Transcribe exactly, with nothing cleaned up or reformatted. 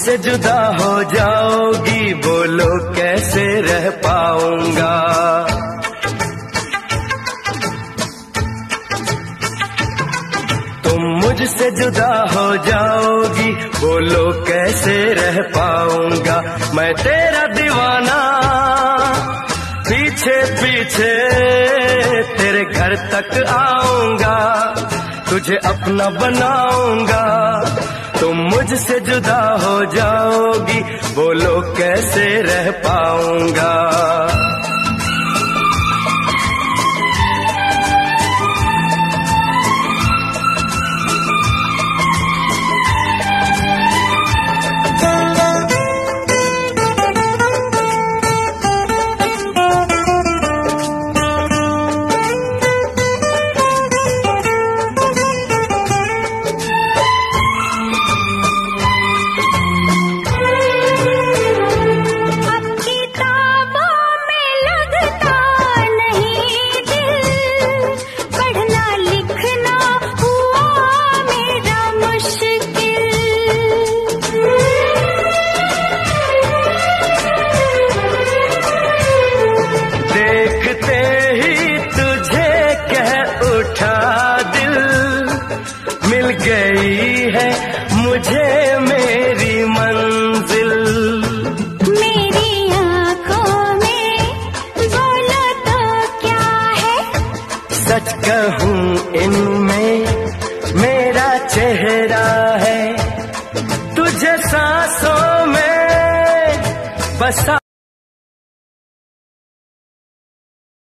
मुझसे जुदा हो जाओगी, बोलो कैसे रह पाऊंगा। तुम मुझसे जुदा हो जाओगी, बोलो कैसे रह पाऊंगा। मैं तेरा दीवाना पीछे पीछे तेरे घर तक आऊंगा, तुझे अपना बनाऊंगा। तुम मुझसे जुदा हो जाओगी, बोलो कैसे रह पाऊंगा। मिल गई है मुझे मेरी मंजिल, मेरी आँखों में बोलो तो क्या है, सच कहूँ इनमें मेरा चेहरा है, तुझे सांसों में बसा